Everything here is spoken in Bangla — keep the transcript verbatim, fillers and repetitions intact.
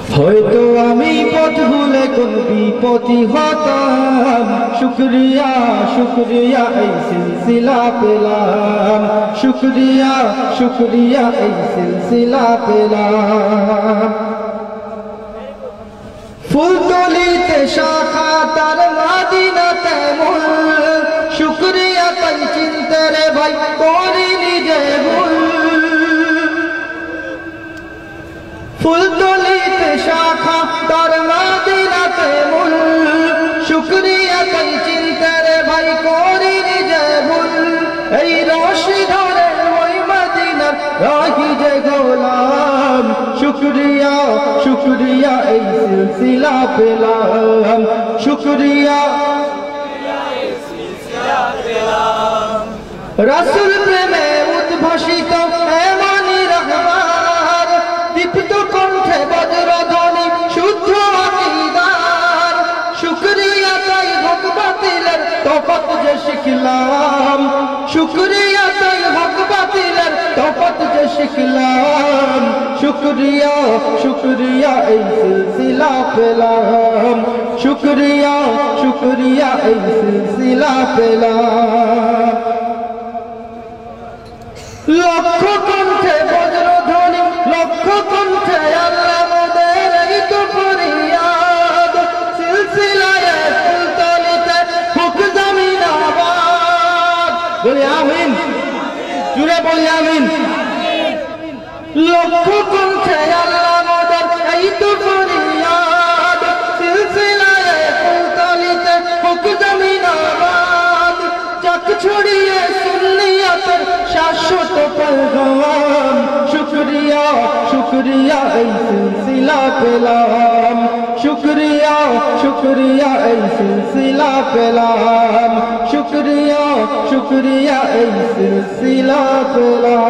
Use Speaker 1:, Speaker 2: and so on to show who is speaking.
Speaker 1: হয়তো আমি পথ ভুলে কোন বিপত্তি হতাম, শুকরিয়া শুকরিয়া এই সিলসিলা পেলাম, শুকরিয়া শুকরিয়া এই সিলসিলা পেলাম। ফুলতলিতে শাখা তার মদিনাতে মূল, শুকরিয়া তাই চিনতে রে ভাই করিনি যে ভুল। ফুলতলিতে শাখা তার মদিনাতে মূল, শুকরিয়া তাই চিনতে রে ভাই করিনি যে ভুল। এই রশি ধরে ওই মদিনার রাহি যে গোলাম, শুকরিয়া শুকরিয়া এই সিলসিলা পেলাম, শুকরিয়া রাসূল প্রেমে উদ্ভাসিত এমনি রহমান, দীপ্ত কণ্ঠে বজ্রধ্বনি শুদ্ধ আকীদার। শুকরিয়া তাই হক বাতিলের তফাৎ যে শিখলাম, শুকরিয়া তাই হক বাতিলের তফাৎ যে শিখলাম। শুকরিয়া শুকরিয়া এই সিলসিলা পেলাম, শুকরিয়া শুকরিয়া এই সিলসিলা পেলাম। লক্ষ কণ্ঠে বজ্রধ্বনি, লক্ষ কণ্ঠে আল্লাহ মোদের এই তো ফরিয়াদ। সিলসিলায় ফুলতলিতে হোক জমিন আবাদ, বলি আমিন, জুড়ে বলি আমিন। লক্ষ কণ্ঠে আল্লাহ মোদের এই তো ফরিয়াদ, সিলসিলায় ফুলতলিতে হোক জমিন আবাদ। যাক ছড়িয়ে সুন্নিয়তের শাশ্বত পয়গাম, শুকরিয়া শুকরিয়া এই সিলসিলা পেলাম, শুকরিয়া শুকরিয়া এই সিলসিলা পেলাম, শুকরিয়া শুকরিয়া এই সিলসিলা পেলাম।